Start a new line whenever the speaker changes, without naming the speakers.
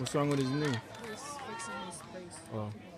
What's wrong with his knee?
He's fixing his face.
Oh.